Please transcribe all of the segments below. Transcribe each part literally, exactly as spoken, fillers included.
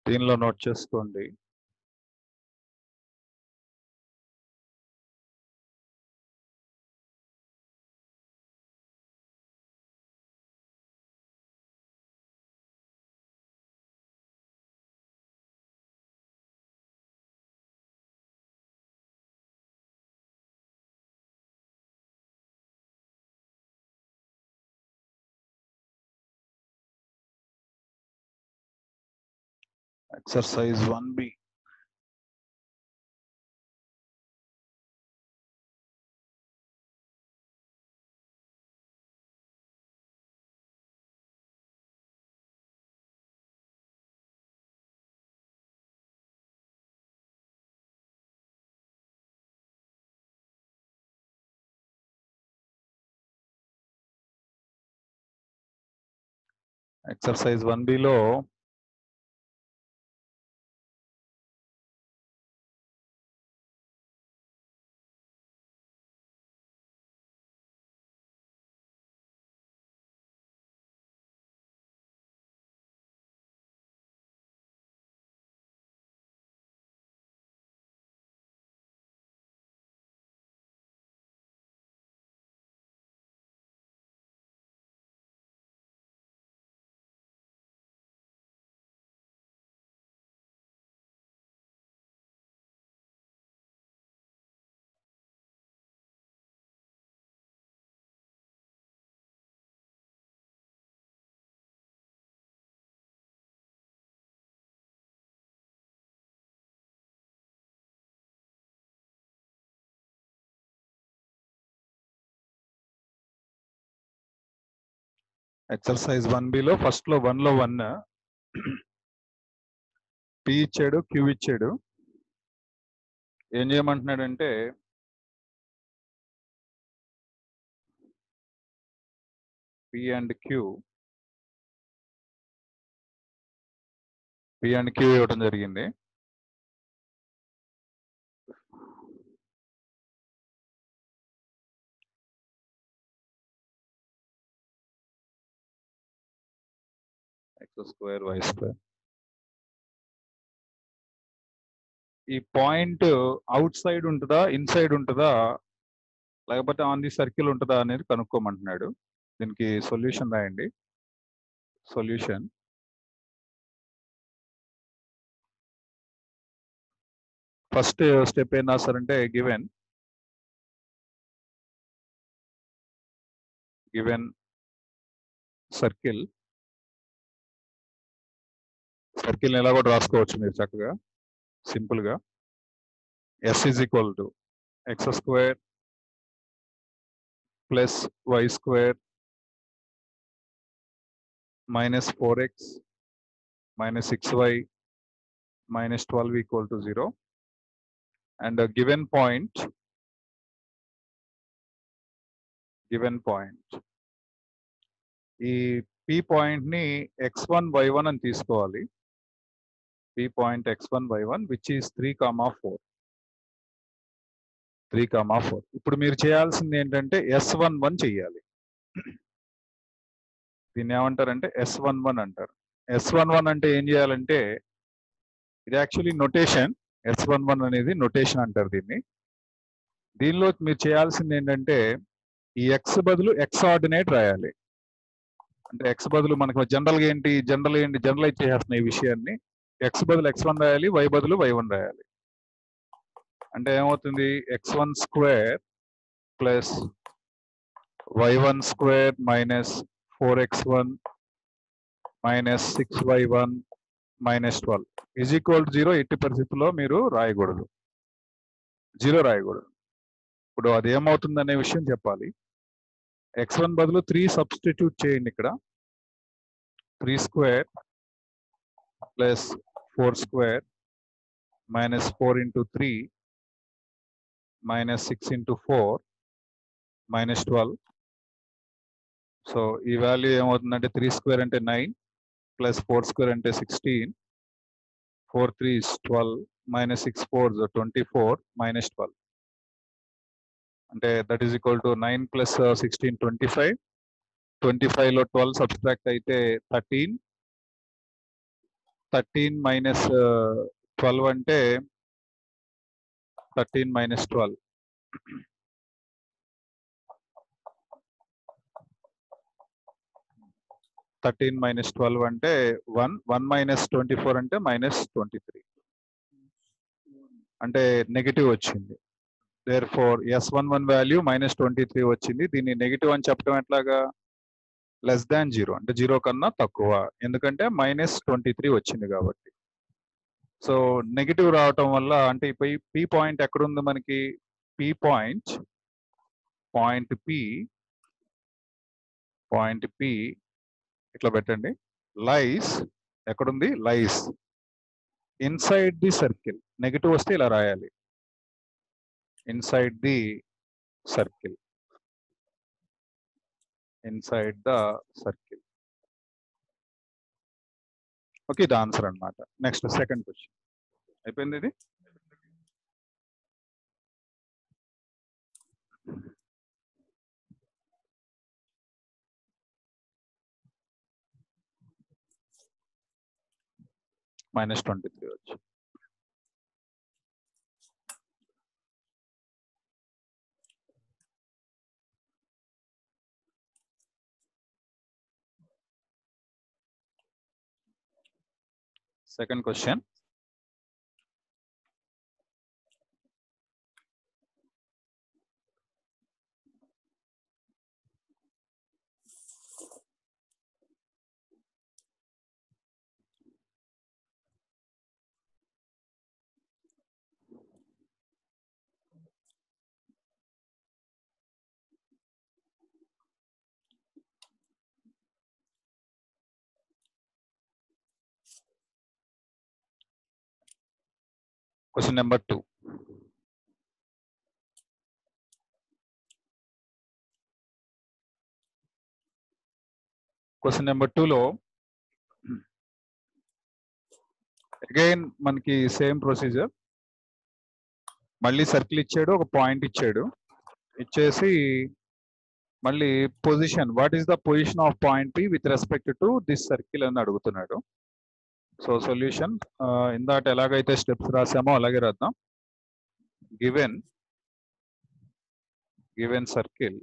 దీనిలో నోట్ చేసుకోండి. Exercise one B. Exercise one B లో ఎక్సర్సైజ్ వన్ బిలో ఫస్ట్ లో వన్ లో వన్ పి ఇచ్చాడు, క్యూ ఇచ్చాడు. ఏం చేయమంటున్నాడంటే P and Q P and Q ఇవ్వడం జరిగింది. X square Y square. ఈ పాయింట్ అవుట్ సైడ్ ఉంటుందా, ఇన్సైడ్ ఉంటుందా, లేకపోతే ఆన్ ది సర్కిల్ ఉంటుందా అనేది కనుక్కోమంటున్నాడు. దీనికి సొల్యూషన్ రాయండి. సొల్యూషన్ ఫస్ట్ స్టెప్ ఏం రాస్తారంటే గివెన్ గివెన్ సర్కిల్ సర్కిల్ ఎలా కూడా రాసుకోవచ్చు మీరు చక్కగా సింపుల్ గా. S is equal to X square plus Y square minus four X minus six Y minus twelve equal to zero. And given point given point ఈ P point ని X one Y one అని తీసుకోవాలి. P point X one Y one which is three comma four three comma four. ఇప్పుడు మీరు చేయాల్సింది ఏంటంటే yes one one చెయ్యాలి. దీన్ని ఏమంటారంటే ఎస్ వన్ వన్ అంటారు. ఎస్ వన్ వన్ అంటే ఏం చేయాలంటే ఇది actually notation. S one one అనేది నొటేషన్ అంటారు దీన్ని. దీనిలో మీరు చేయాల్సింది ఏంటంటే ఈ ఎక్స్ బదులు ఎక్స్ ఆర్డినేట్ రాయాలి. అంటే ఎక్స్ బదులు మనకు జనరల్గా ఏంటి జనరల్ ఏంటి జనరలైజ్ చేసేస్తున్న ఈ విషయాన్ని. ఎక్స్ బదులు ఎక్స్ వన్ రాయాలి, వై బదులు వై వన్ రాయాలి. అంటే ఏమవుతుంది X one square plus Y one square minus four X one minus six Y one minus twelve is equal to zero. ఎట్టి పరిస్థితుల్లో మీరు రాయకూడదు, జీరో రాయకూడదు. ఇప్పుడు అది ఏమవుతుంది అనే విషయం చెప్పాలి. ఎక్స్ వన్ బదులు త్రీ సబ్స్టిట్యూట్ చేయండి. ఇక్కడ three square plus four square minus four into three minus six into four minus twelve. So ఈ వాల్యూ ఏమవుతుందంటే త్రీ స్క్వేర్ అంటే నైన్ ప్లస్ ఫోర్ స్క్వేర్ అంటే sixteen, four three is twelve minus six four twenty four minus twelve. అంటే that is equal to nine plus sixteen twenty five. Twenty five లో twelve subtract అయితే thirteen, thirteen minus twelve అంటే thirteen minus twelve thirteen minus twelve అంటే one one minus twenty four అంటే minus twenty three అంటే negative వచ్చింది. Therefore S one one value minus twenty three వచ్చింది. దీన్ని negative అని చెప్పడం ఎట్లాగా? లెస్ దాన్ జీరో అంటే జీరో కన్నా తక్కువ, ఎందుకంటే మైనస్ ట్వంటీ త్రీ వచ్చింది కాబట్టి. సో నెగిటివ్ రావటం వల్ల అంటే ఇప్పుడు పి పాయింట్ ఎక్కడుంది మనకి? P point point P point P ఇట్లా పెట్టండి. లైస్ ఎక్కడుంది? Lies inside the circle. Negative వస్తే ఇలా రాయాలి, inside the circle, inside the circle. Okay, ఇది ఆన్సర్ అన్నమాట. నెక్స్ట్ సెకండ్ క్వశ్చన్ అయిపోయింది. ఇది మైనస్ ట్వంటీ త్రీ వచ్చి second question. Question number two. Question number టూలో అగైన్ మనకి సేమ్ ప్రొసీజర్. మళ్ళీ సర్కిల్ ఇచ్చాడు, ఒక పాయింట్ ఇచ్చాడు, ఇచ్చేసి మళ్ళీ position, what is the position of point P with respect to this circle అని అడుగుతున్నాడు. సో సొల్యూషన్ ఇందాట ఎలాగైతే స్టెప్స్ రాసామో అలాగే రాద్దాం. Given given circle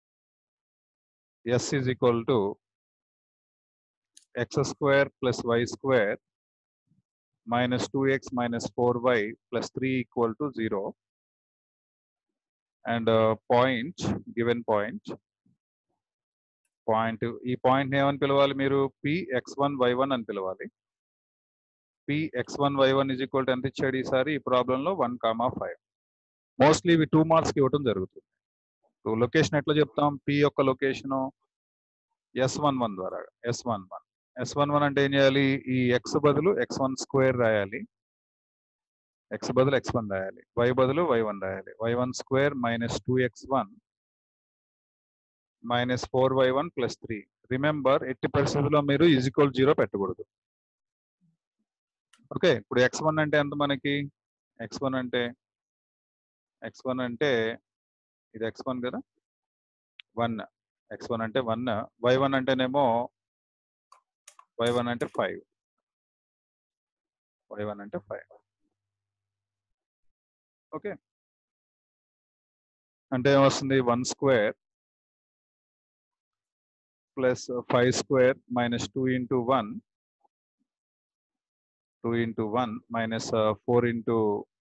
S is equal to X square plus Y square minus two X minus four Y plus three equal to zero. And point, given point point ఈ point ఏమని పిలవాలి మీరు? P X one Y one అని పిలవాలి. P X one Y one is equal to ఎంత ఇచ్చాడు ఈసారి ఈ ప్రాబ్లంలో? One comma five. మోస్ట్లీ ఇవి టూ మార్క్స్కి ఇవ్వటం జరుగుతుంది. లొకేషన్ ఎట్లా చెప్తాం? పి యొక్క లొకేషను ఎస్ వన్ వన్ ద్వారా, S one one S one one అంటే ఏం చేయాలి? ఈ ఎక్స్ బదులు ఎక్స్ వన్ స్క్వేర్ రాయాలి, ఎక్స్ బదులు ఎక్స్ వన్ రాయాలి, వై బదులు వై వన్ రాయాలి. Y one square minus two X one minus four Y one plus three. Remember, ఎట్టి పరిస్థితుల్లో మీరు ఈజ్ ఈక్వల్ జీరో పెట్టకూడదు. ఓకే, ఇప్పుడు ఎక్స్ వన్ అంటే ఎంత మనకి? ఎక్స్ వన్ అంటే ఎక్స్ వన్ అంటే ఇది ఎక్స్ వన్ కదా, వన్. ఎక్స్ వన్ అంటే వన్, వై వన్ అంటేనేమో వై వన్ అంటే ఫైవ్, వై వన్ అంటే ఫైవ్. ఓకే, అంటే ఏమొస్తుంది? One square plus five square minus two into one, two into one minus four into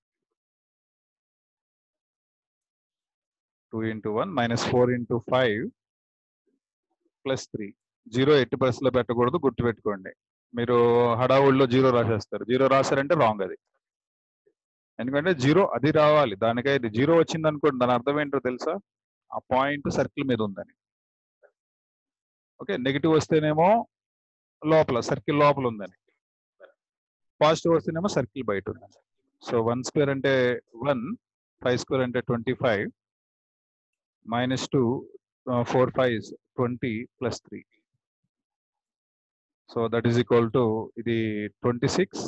two into one minus four into five plus three. Zero ఎట్టి పరిస్థితుల్లో పెట్టకూడదు, గుర్తుపెట్టుకోండి. మీరు హడావుల్లో జీరో రాసేస్తారు. జీరో రాశారంటే రాంగ్ అది, ఎందుకంటే జీరో అది రావాలి. దానికై ఇది జీరో వచ్చింది అనుకోండి, దాని అర్థం ఏంటో తెలుసా? ఆ పాయింట్ సర్కిల్ మీద ఉందని. ఓకే, నెగిటివ్ వస్తేనేమో లోపల, సర్కిల్ లోపల ఉందని. పాజిటివ్ వస్తేనేమో సర్కిల్ బయట ఉందని. సో వన్ స్క్వేర్ అంటే వన్, ఫైవ్ స్క్వేర్ అంటే twenty five, minus two, four five twenty plus three. So that is equal to ఇది twenty six,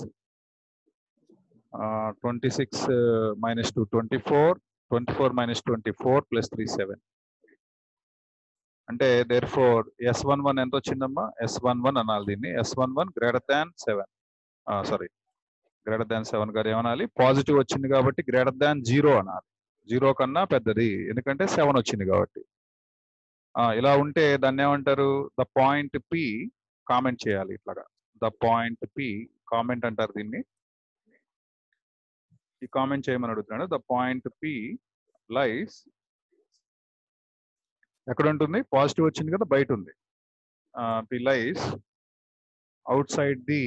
twenty six minus two twenty four, twenty four minus twenty four plus three seven. అంటే therefore S one one ఎంత వచ్చిందమ్మా? S one one అనాలి దీన్ని, S one one greater than seven. Sorry greater than seven గారు ఏమనాలి, positive వచ్చింది కాబట్టి greater than zero అనాలి. జీరో కన్నా పెద్దది, ఎందుకంటే సెవెన్ వచ్చింది కాబట్టి. ఇలా ఉంటే దాన్ని ఏమంటారు, ద పాయింట్ పి కామెంట్ చేయాలి ఇట్లాగా. ద పాయింట్ పి కామెంట్ అంటారు దీన్ని. ఈ కామెంట్ చేయమని అడుగుతున్నాడు. ద పాయింట్ పి లైస్ ఎక్కడ ఉంటుంది, పాజిటివ్ వచ్చింది కదా బయట ఉంది. P lies outside the,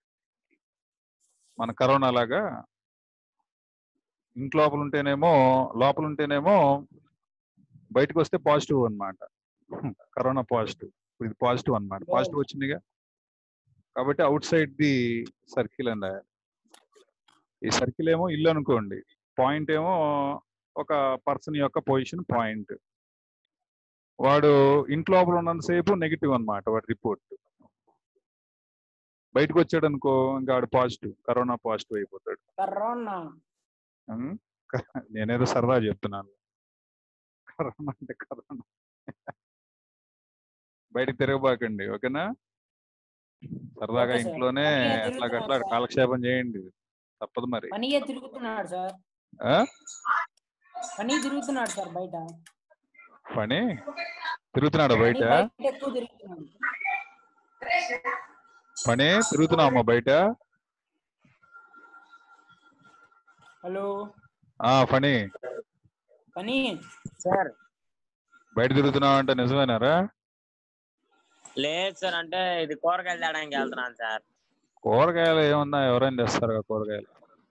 మన కరోనా లాగా ఇంట్లో లోపల ఉంటేనేమో లోపల ఉంటేనేమో బయటకు వస్తే పాజిటివ్ అన్నమాట. కరోనా పాజిటివ్, ఇది పాజిటివ్ అన్నమాట. పాజిటివ్ వచ్చిందిగా కాబట్టి అవుట్ సైడ్ ది సర్కిల్ అని రాయాలి. ఈ సర్కిల్ ఏమో ఇల్లు అనుకోండి, పాయింట్ ఏమో ఒక పర్సన్ యొక్క పొజిషన్ పాయింట్. వాడు ఇంట్లో లోపల ఉన్నంతసేపు నెగిటివ్ అన్నమాట వాడి రిపోర్ట్. బయటకు వచ్చాడు అనుకో ఇంకా వాడు పాజిటివ్, కరోనా పాజిటివ్ అయిపోతాడు. కరోనా నేనేదో సరదా చెప్తున్నాను. కరోనా అంటే కరోనా. బయటకు తిరగబాకండి, ఓకేనా? సరదాగా ఇంట్లోనే అట్లా అట్లా కాలక్షేపం చేయండి, తప్పదు మరి. పనిగా తిరుగుతున్నాడు సార్, పని తిరుగుతున్నాడు సార్ బయట. పని తిరుగుతున్నాడు బయట, ఎక్కువ తిరుగుతున్నాడు. పని తిరుగుతున్నావమ్మా బయట. హలో పని పని సార్ బయట తిరుగుతున్నావు అంటే నిజమేనారా? లేదు సార్, అంటే ఇది కూరగాయలు తేడానికి వెళ్తున్నాను సార్. కూరగాయలు ఏమన్నా ఎవరైనా తెస్తారు కూరగాయలు?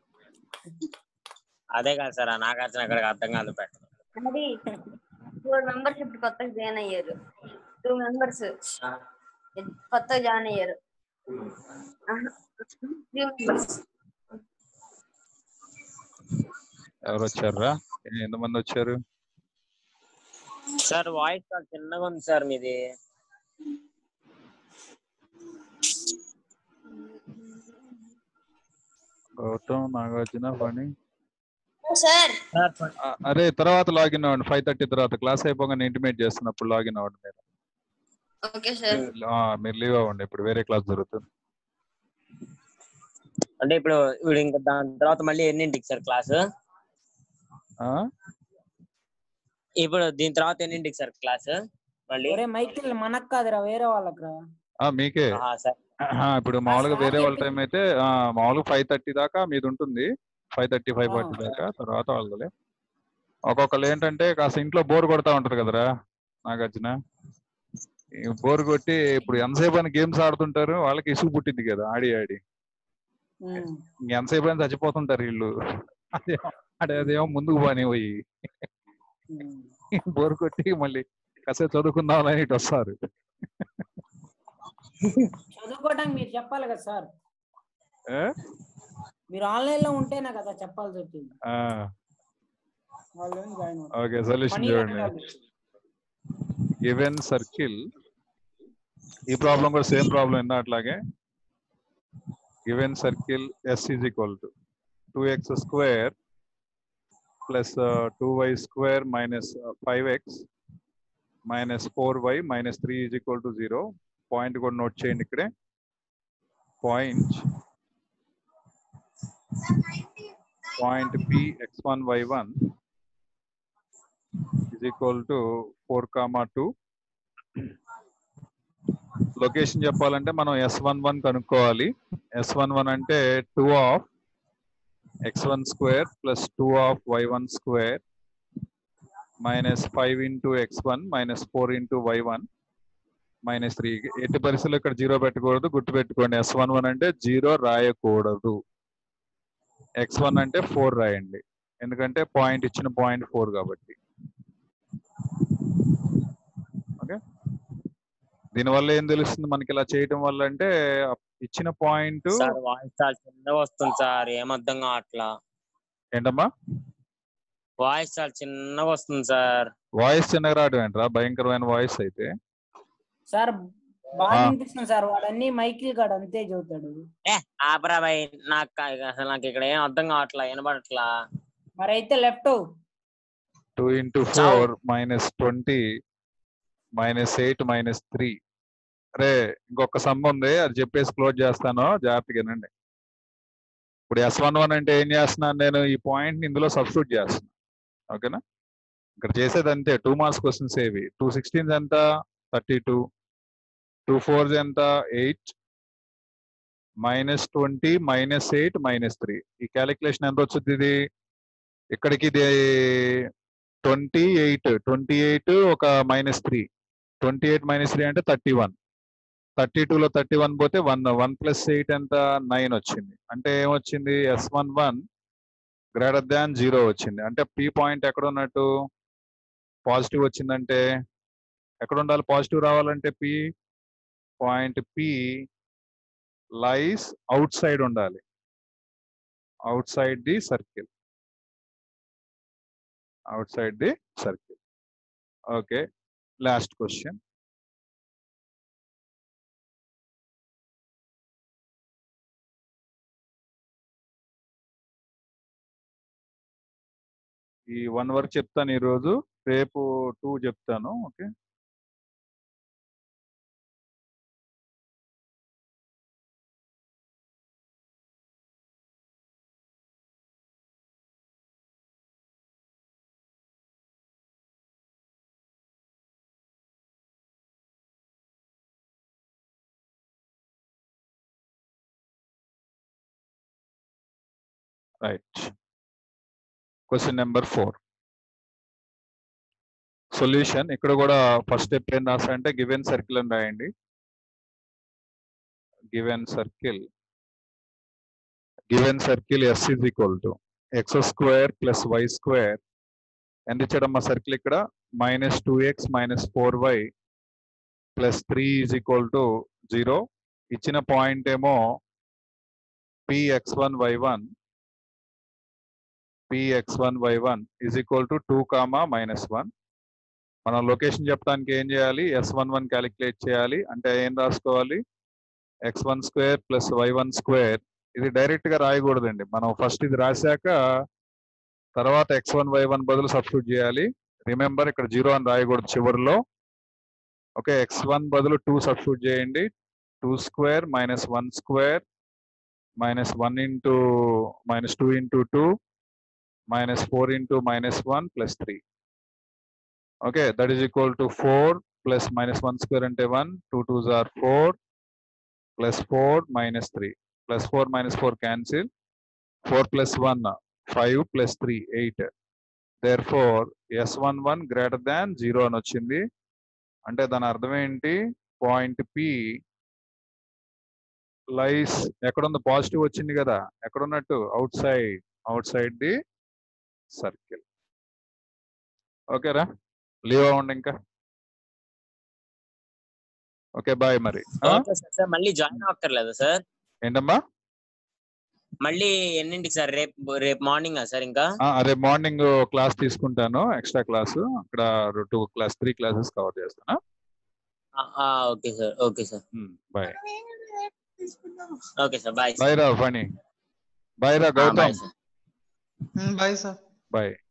అదే కాదు సార్, నాకు వచ్చిన అక్కడికి అర్థం కాదు. పెట్ట ఫోర్ మెంబర్స్ ఇప్పుడు కొత్తగా జాయిన్ అయ్యారు, టూ మెంబర్స్ కొత్తగా జాయిన్ అయ్యారు, త్రీ మెంబర్స్. ఎవరు వచ్చారా? ఎంతమంది వచ్చారు సార్? వాయిస్ చాలా చిన్నగా ఉంది సార్ మీది. గౌతమ్, నాగార్జున, పని. సార్ అరే తర్వాత లాగిన్ అవ్వండి, ఫైవ్ థర్టీ తర్వాత క్లాస్ అయిపోగానే ఇంటిమేట్ చేస్తున్నప్పుడు లాగిన్ అవ్వండి మీరు. Okay sir. మీరు లీవ్ అవ్వండి, ఇప్పుడు వేరే క్లాస్ జరుగుతుంది. అంటే ఇప్పుడు ఇప్పుడు ఇంకా దాని తర్వాత మళ్ళీ ఎన్నింటికి సార్ క్లాస్? ఇప్పుడు దీని తర్వాత ఎన్నింటికి సార్ క్లాస్ మళ్ళీ? మైకిల్ మనకు కాదురా, వేరే వాళ్ళకి రా. మీకే ఇప్పుడు మామూలుగా వేరే వాళ్ళ టైం అయితే మామూలుగా ఫైవ్ థర్టీ దాకా మీది ఉంటుంది, ఫైవ్ థర్టీ ఫైవ్ ఫార్టీ దాకా. తర్వాత వాళ్ళదే. ఒక్కొక్కరు ఏంటంటే కాస్త ఇంట్లో బోర్ కొడతా ఉంటారు కదరా నాగార్జున, బోర్ కొట్టి ఇప్పుడు ఎంతసేపు అని గేమ్స్ ఆడుతుంటారు, వాళ్ళకి ఇసుగు పుట్టింది కదా ఆడి ఆడి, ఎంతసేపు అని చచ్చిపోతుంటారు వీళ్ళు. అదే అదే అదేమో ముందుకు పోని పోయి బోర్ కొట్టి మళ్ళీ కాసేపు చదువుకుందామని ఇటు వస్తారు. చదువుకోవడానికి మీరు చెప్పాలి కదా సార్, మీరు ఆన్లైన్ లో ఉంటేనే కదా చెప్పాల్సి వచ్చింది. ఓకే, సొల్యూషన్ చూడండి. గివెన్ సర్కిల్, ఈ ప్రాబ్లం కూడా సేమ్ ప్రాబ్లం ఉందా అట్లాగే. Given circle S is equal to two X square plus two Y square minus five X minus four Y minus three is equal to zero. Point కూడా note చేయండి ఇక్కడే. Point point P X one Y one is equal to four comma two. Location చెప్పాలంటే మనం S one one కనుక్కోవాలి. S one one అంటే two of X one square plus two of Y one square minus five into X one minus four into Y one minus three. ఎట్టి పరిస్థితుల్లో ఇక్కడ zero పెట్టకూడదు, గుర్తుపెట్టుకోండి. S one one అంటే zero రాయకూడదు, X one అంటే four రాయండి, ఎందుకంటే పాయింట్ ఇచ్చిన పాయింట్ ఫోర్ కాబట్టి. ఓకే, దీనివల్ల ఏం తెలుస్తుంది మనకి ఇలా చేయటం వల్ల అంటే, ఇచ్చిన పాయింట్ వాయిస్ చాలా చిన్నగా వస్తుంది సార్, ఏమర్థం కావట్లా. ఏంటమ్మా వాయిస్ చాలా చిన్నగా వస్తుంది సార్? వాయిస్ చిన్నగా రావడం ఏంట్రా, భయంకరమైన వాయిస్ అయితే. సార్ బాగా వినిపిస్తుంది సార్, వాడన్నీ మైకిల్ గాడు అంతే చదువుతాడు. ఏ ఆపరా భయ్, నాకు అసలు నాకు ఇక్కడ ఏం అర్థం కావట్లా, వినబడట్లా. మరి అయితే left two into four minus twenty minus eight minus three. అరే ఇంకొక సమ్ ఉంది, అది చెప్పేసి క్లోజ్ చేస్తాను, జాగ్రత్తగా వినండి. ఇప్పుడు ఎస్ వన్ వన్ అంటే ఏం చేస్తున్నాను నేను ఈ పాయింట్ ఇందులో సబ్స్టిట్యూట్ చేస్తున్నాను. ఓకేనా, ఇక్కడ చేసేది అంతే. టూ మార్క్స్ క్వశ్చన్స్ ఏవి, టూ సిక్స్టీన్స్ ఎంత థర్టీ టూ, టూ ఫోర్స్ ఎంత eight, minus twenty minus eight minus three. ఈ క్యాలిక్యులేషన్ ఎంత వచ్చింది ఇది ఇక్కడికి, ఇది ట్వంటీ ఎయిట్ ట్వంటీ ఎయిట్ ఒక minus three, twenty eight minus three అంటే థర్టీ వన్, థర్టీ టూలో థర్టీ వన్ పోతే వన్, వన్ ప్లస్ ఎయిట్ ఎంత నైన్ వచ్చింది. అంటే ఏమొచ్చింది, S one one greater than zero వచ్చింది. అంటే పీ పాయింట్ ఎక్కడ ఉన్నట్టు పాజిటివ్ వచ్చిందంటే ఎక్కడ ఉండాలి, పాజిటివ్ రావాలంటే P point P lies outside ఉండాలి, outside the circle, outside the circle. Okay, last question. ఈ వన్ వర్క్ చెప్తాను ఈరోజు, రేపు టూ చెప్తాను. Okay, right. Question number four solution. ఇక్కడ కూడా ఫస్ట్ స్టెప్ ఏం రాస్తారంటే గివెన్ సర్కిల్ అని రాయండి. Given circle, given circle S is equal to X square plus Y square. ఎంత ఇచ్చాడు మా సర్కిల్ ఇక్కడ, minus two X minus four Y plus three is equal to zero. ఇచ్చిన పాయింట్ ఏమో P X one Y one, P X one Y one is equal to two comma minus one. మనం location చెప్పడానికి ఏం చేయాలి, yes one one calculate చేయాలి. అంటే ఏం రాసుకోవాలి, X one square plus Y one square. ఇది డైరెక్ట్ గా రాయకూడదండి, మనం ఫస్ట్ ఇది రాశాక తర్వాత ఎక్స్ వన్ వై వన్ బదులు సబ్స్టిట్యూట్ చేయాలి. రిమెంబర్ ఇక్కడ జీరో అని రాయకూడదు చివరిలో. ఓకే, ఎక్స్ వన్ బదులు టూ సబ్స్టిట్యూట్ చేయండి, two square minus one square minus one into minus two into two minus four into minus one plus three. Okay, that is equal to four plus minus one square అంటే one, two twos are four plus four minus three, plus four minus four cancel, four plus one five plus three eight. Therefore S one one greater than zero అని వచ్చింది. అంటే దాని అర్థం ఏంటి, point P లైస్ ఎక్కడుంది, పాజిటివ్ వచ్చింది కదా, ఎక్కడున్నట్టు outside, outside the circle. ఓకేరా, లీవ్ అవ్వండి ఇంకా. ఓకే బాయ్ మరి. Okay sir. సార్ మళ్ళీ జాయిన్ అవ్వక్కర్లేదా సార్? ఏంటమ్మా, మళ్ళీ ఎన్నింటికి సార్? రేపు రేపు మార్నింగ్ సార్? ఇంకా రేపు మార్నింగ్ క్లాస్ తీసుకుంటాను, ఎక్స్ట్రా క్లాస్. అక్కడ two class three classes cover చేస్తాను. Okay sir. Okay sir, bye. Okay sir, bye. Bye రా ఫణి, బాయ్ రా Gautam, bye sir. Bye sir. Bye.